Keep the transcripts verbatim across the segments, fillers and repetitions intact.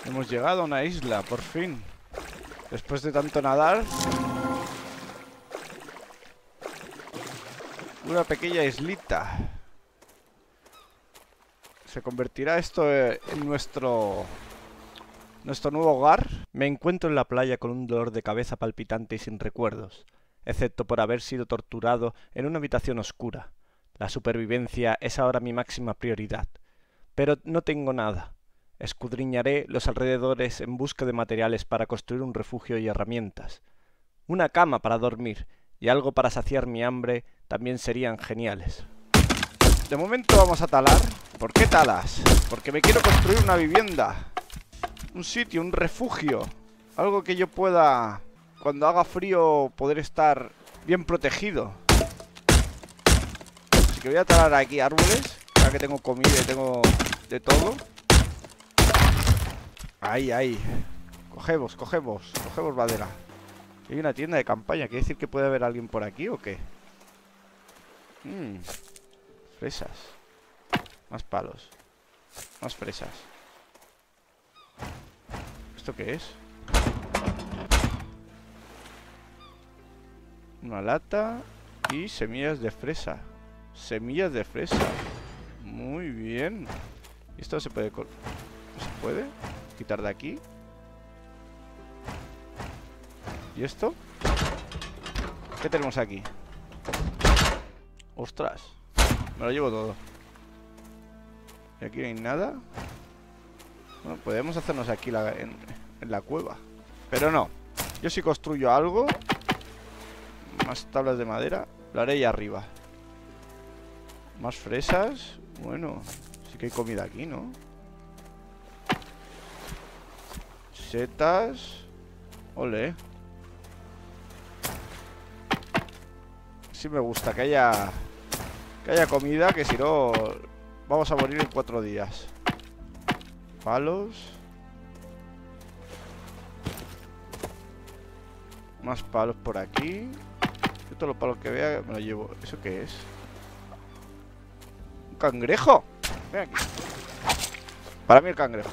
Hemos llegado a una isla, por fin. Después de tanto nadar. Una pequeña islita. ¿Se convertirá esto en nuestro... nuestro nuevo hogar? Me encuentro en la playa con un dolor de cabeza palpitante y sin recuerdos, excepto por haber sido torturado en una habitación oscura. La supervivencia es ahora mi máxima prioridad. Pero no tengo nada. Escudriñaré los alrededores en busca de materiales para construir un refugio y herramientas. Una cama para dormir y algo para saciar mi hambre también serían geniales. De momento vamos a talar. ¿Por qué talas? Porque me quiero construir una vivienda. Un sitio, un refugio. Algo que yo pueda, cuando haga frío, poder estar bien protegido. Así que voy a talar aquí árboles. Ya que tengo comida y tengo de todo. Ahí, ahí. Cogemos, cogemos, cogemos madera. Hay una tienda de campaña. ¿Quiere decir que puede haber alguien por aquí o qué? Mmm. Fresas. Más palos. Más fresas. ¿Esto qué es? Una lata y semillas de fresa. Semillas de fresa. Muy bien. ¿Esto se puede... ¿No se puede? Quitar de aquí. ¿Y esto? ¿Qué tenemos aquí? ¡Ostras! Me lo llevo todo. Y aquí no hay nada. Bueno, podemos hacernos aquí la, en, en la cueva. Pero no. Yo si construyo algo, más tablas de madera, lo haré ahí arriba. Más fresas. Bueno, sí que hay comida aquí, ¿no? Setas. Ole. Sí me gusta que haya Que haya comida, que si no vamos a morir en cuatro días. Palos. Más palos por aquí. Yo todos los palos que vea me los llevo. ¿Eso qué es? ¡Un cangrejo! Ven aquí. Para mí el cangrejo.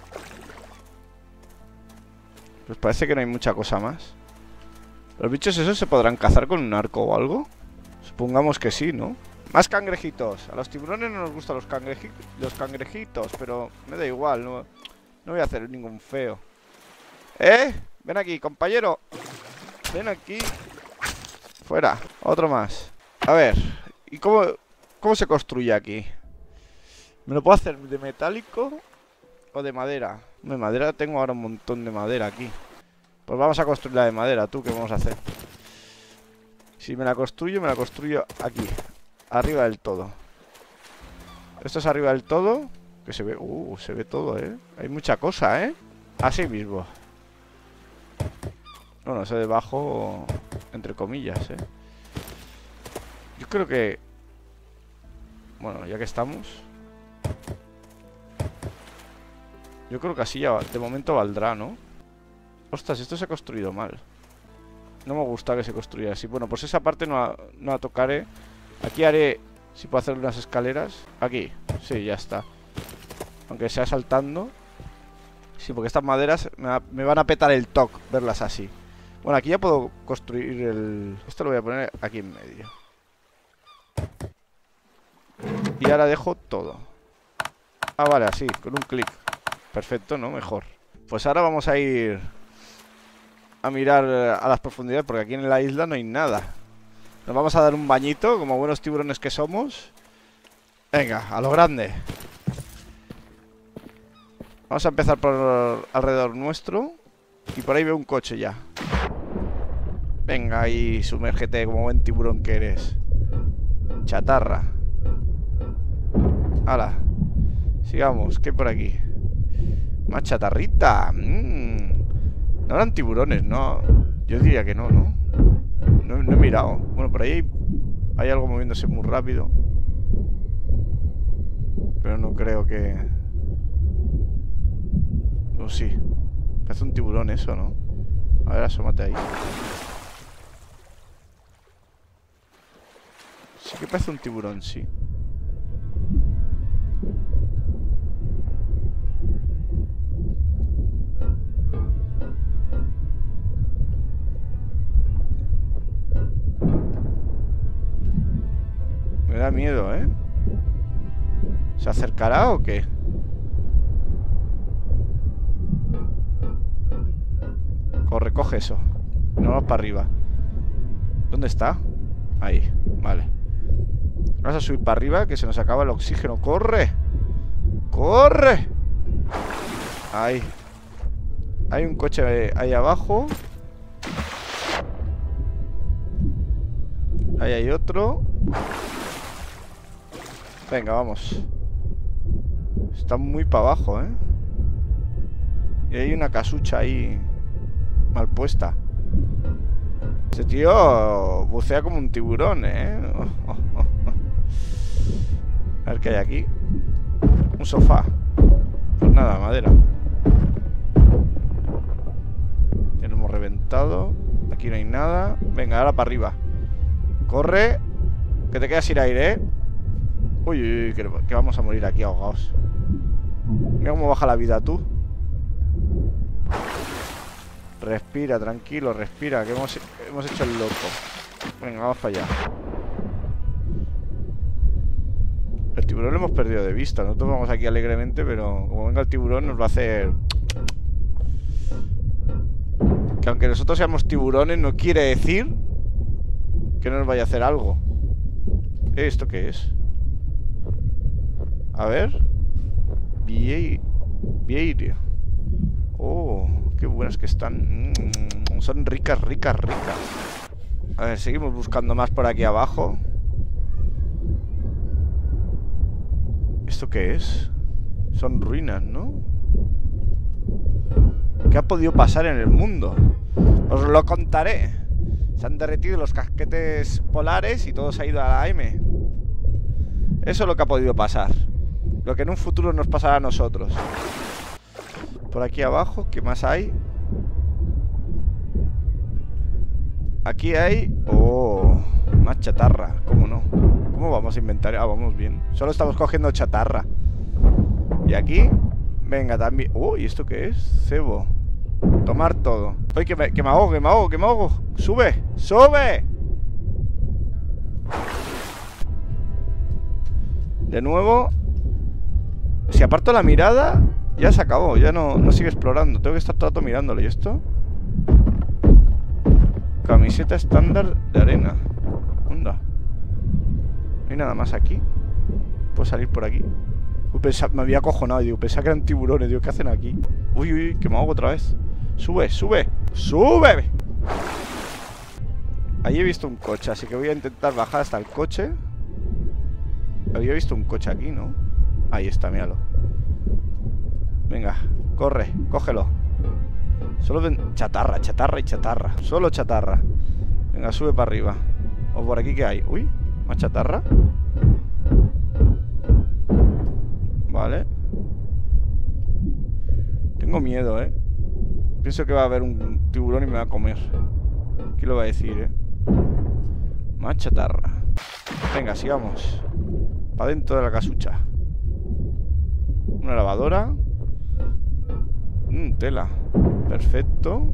Pues parece que no hay mucha cosa más. ¿Los bichos esos se podrán cazar con un arco o algo? Supongamos que sí, ¿no? Más cangrejitos. A los tiburones no nos gustan los, cangreji los cangrejitos, pero me da igual, no, no voy a hacer ningún feo. ¿Eh? Ven aquí, compañero. Ven aquí. Fuera, otro más. A ver, ¿y cómo, cómo se construye aquí? ¿Me lo puedo hacer de metálico o de madera? De madera tengo ahora un montón de madera aquí. Pues vamos a construirla de madera, tú, ¿qué vamos a hacer? Si me la construyo, me la construyo aquí. Arriba del todo. Esto es arriba del todo. Que se ve, uh, se ve todo, ¿eh? Hay mucha cosa, ¿eh? Así mismo. Bueno, eso debajo, entre comillas, ¿eh? Yo creo que... Bueno, ya que estamos... Yo creo que así ya de momento valdrá, ¿no? Ostras, esto se ha construido mal. No me gusta que se construya así. Bueno, pues esa parte no la, no la tocaré. Aquí haré... Si puedo hacer unas escaleras. Aquí, sí, ya está. Aunque sea saltando. Sí, porque estas maderas me, va, me van a petar el toque verlas así. Bueno, aquí ya puedo construir el... Esto lo voy a poner aquí en medio. Y ahora dejo todo. Ah, vale, así, con un clic. Perfecto, ¿no? Mejor. Pues ahora vamos a ir a mirar a las profundidades, porque aquí en la isla no hay nada. Nos vamos a dar un bañito, como buenos tiburones que somos. Venga, a lo grande. Vamos a empezar por alrededor nuestro. Y por ahí veo un coche ya. Venga, ahí, sumérgete como buen tiburón que eres. Chatarra. Hala. Sigamos, ¿qué hay por aquí? Más chatarrita. Mmm. No eran tiburones, ¿no? Yo diría que no, ¿no? No, no he mirado. Bueno, por ahí hay, hay algo moviéndose muy rápido. Pero no creo que... Oh, sí. Parece un tiburón eso, ¿no? A ver, asómate ahí. Sí que parece un tiburón, sí. miedo, ¿eh? ¿Se acercará o qué? Corre, coge eso. No, vamos para arriba. ¿Dónde está? Ahí, vale. Vamos a subir para arriba, que se nos acaba el oxígeno. ¡Corre! ¡Corre! Ahí. Hay un coche ahí abajo. Ahí hay otro. Venga, vamos. Está muy para abajo, ¿eh? Y hay una casucha ahí mal puesta. Ese tío bucea como un tiburón, ¿eh? Oh, oh, oh, oh. A ver qué hay aquí. Un sofá. Pues nada, madera. Ya lo hemos reventado. Aquí no hay nada. Venga, ahora para arriba. Corre. Que te quedas sin aire, ¿eh? Uy, uy, uy, que, que vamos a morir aquí ahogados. Mira cómo baja la vida tú. Respira, tranquilo, respira. Que hemos, hemos hecho el loco. Venga, vamos para allá. El tiburón lo hemos perdido de vista. Nosotros vamos aquí alegremente, pero como venga el tiburón nos va a hacer... Que aunque nosotros seamos tiburones, no quiere decir que no nos vaya a hacer algo. ¿Esto qué es? A ver. Vieira. Oh, qué buenas que están. Mm, son ricas, ricas, ricas. A ver, seguimos buscando más por aquí abajo. ¿Esto qué es? Son ruinas, ¿no? ¿Qué ha podido pasar en el mundo? Os lo contaré. Se han derretido los casquetes polares y todo se ha ido a la M. Eso es lo que ha podido pasar. Lo que en un futuro nos pasará a nosotros. Por aquí abajo, ¿qué más hay? Aquí hay... Oh, más chatarra. ¿Cómo no? ¿Cómo vamos a inventar? Ah, vamos bien. Solo estamos cogiendo chatarra. Y aquí... Venga, también... Oh, ¿y esto qué es? Cebo. Tomar todo. Ay, que me, que me ahogo, que me ahogo, que me ahogo. ¡Sube! ¡Sube! De nuevo. Si aparto la mirada, ya se acabó. Ya no, no sigue explorando. Tengo que estar todo el rato mirándolo. ¿Y esto? Camiseta estándar de arena. Onda. No hay nada más aquí. Puedo salir por aquí. Uy, pensaba, me había acojonado. Digo, pensaba que eran tiburones. Digo, ¿qué hacen aquí? Uy, uy, que me ahogo otra vez. Sube, sube. ¡Sube! Allí he visto un coche, así que voy a intentar bajar hasta el coche. Había visto un coche aquí, ¿no? Ahí está, míralo. Venga, corre, cógelo. Solo ven... chatarra, chatarra y chatarra. Solo chatarra. Venga, sube para arriba. O por aquí, ¿qué hay? Uy, más chatarra. Vale. Tengo miedo, ¿eh? Pienso que va a haber un tiburón y me va a comer. ¿Qué lo va a decir, eh? Más chatarra. Venga, sigamos. Para dentro de la casucha. Una lavadora. Mmm, tela. Perfecto.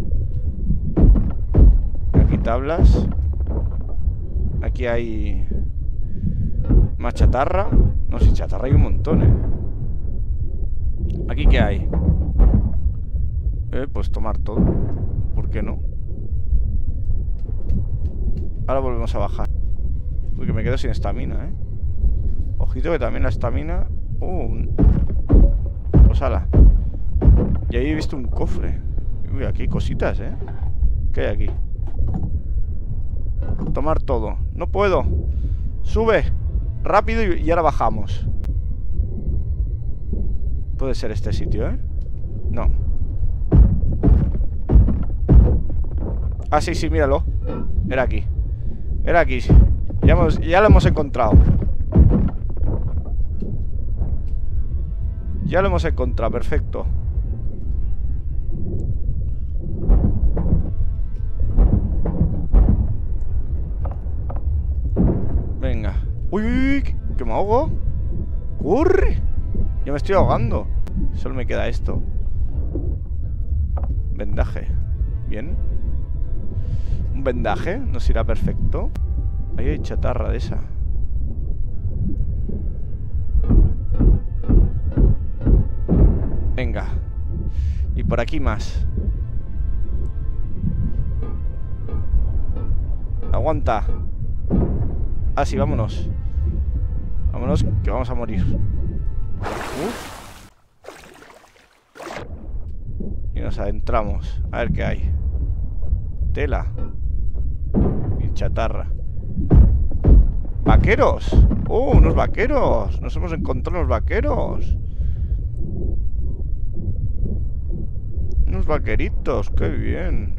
Aquí tablas. Aquí hay... más chatarra. No, si chatarra hay un montón, eh. ¿Aquí qué hay? Eh, pues tomar todo. ¿Por qué no? Ahora volvemos a bajar. Uy, que me quedo sin estamina, eh. Ojito que también la estamina... Uh, pues ala. Y ahí he visto un cofre. Uy, aquí hay cositas, eh. ¿Qué hay aquí? Tomar todo. No puedo. Sube. Rápido y, y ahora bajamos. Puede ser este sitio, eh. No. Ah, sí, sí, míralo. Era aquí. Era aquí. Ya, hemos, ya lo hemos encontrado. Ya lo hemos encontrado, perfecto. Venga. Uy, uy, uy, que, que me ahogo. ¡Corre! Ya me estoy ahogando. Solo me queda esto. Vendaje. Bien. Un vendaje nos irá perfecto. Ahí hay chatarra de esa. Y por aquí más. Aguanta. Ah, sí, vámonos. Vámonos, que vamos a morir. Uf. Y nos adentramos. A ver qué hay. Tela. Y chatarra. ¡Vaqueros! ¡Oh, unos vaqueros! Nos hemos encontrado unos vaqueros. Unos vaqueritos, qué bien.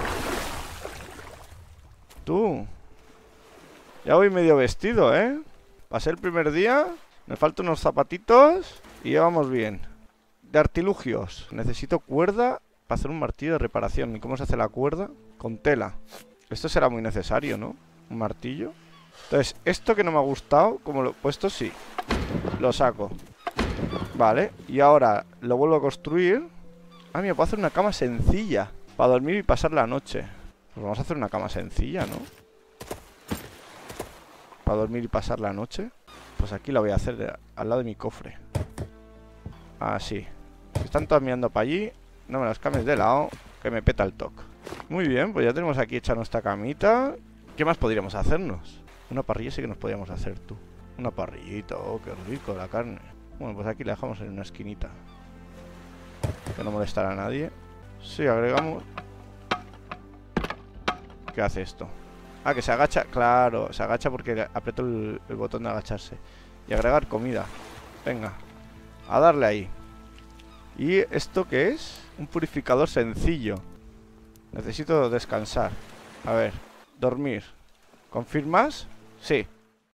Tú. Ya voy medio vestido, ¿eh? Pasé el primer día. Me faltan unos zapatitos. Y ya vamos bien. De artilugios. Necesito cuerda para hacer un martillo de reparación. ¿Y cómo se hace la cuerda? Con tela. Esto será muy necesario, ¿no? Un martillo. Entonces, esto que no me ha gustado, como lo he puesto, sí. Lo saco. Vale. Y ahora lo vuelvo a construir. Ah, mira, puedo hacer una cama sencilla para dormir y pasar la noche. Pues vamos a hacer una cama sencilla, ¿no? Para dormir y pasar la noche. Pues aquí la voy a hacer de, al lado de mi cofre. Así. Si están todas mirando para allí, no me las cambies de lado, que me peta el toque. Muy bien, pues ya tenemos aquí hecha nuestra camita. ¿Qué más podríamos hacernos? Una parrilla sí que nos podríamos hacer, tú. Una parrillita, oh, qué rico la carne. Bueno, pues aquí la dejamos en una esquinita. Que no molestará a nadie. Sí, agregamos. ¿Qué hace esto? Ah, que se agacha. Claro, se agacha porque aprieto el, el botón de agacharse. Y agregar comida. Venga, a darle ahí. ¿Y esto qué es? Un purificador sencillo. Necesito descansar. A ver, dormir. ¿Confirmas? Sí.